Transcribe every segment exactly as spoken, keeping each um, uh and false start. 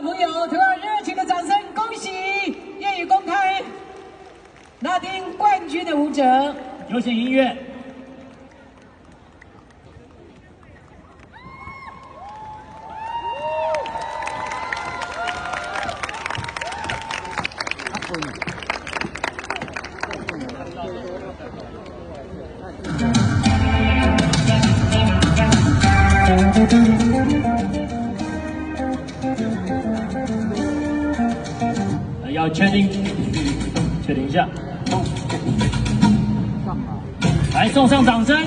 的朋友，同样热情的掌声，恭喜业余公开拉丁冠军的舞者。 有请音乐。 要确定，确定一下，来送上掌声。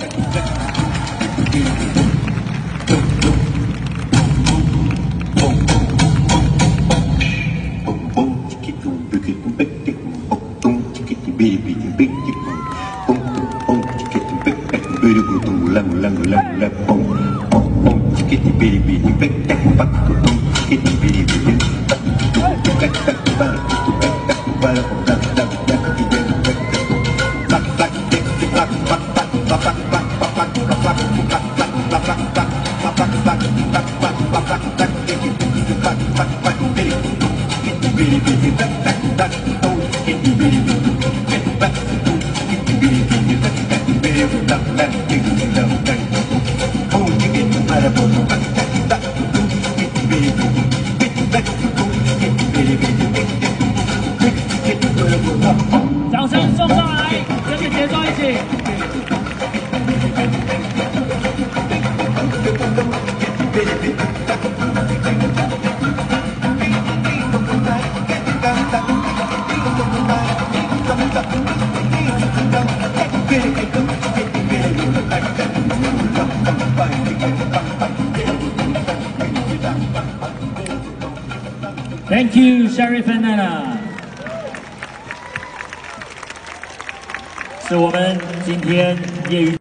掌声送上来，跟着节奏一起。 Thank you, Sheriff and Nana。是我们今天业余。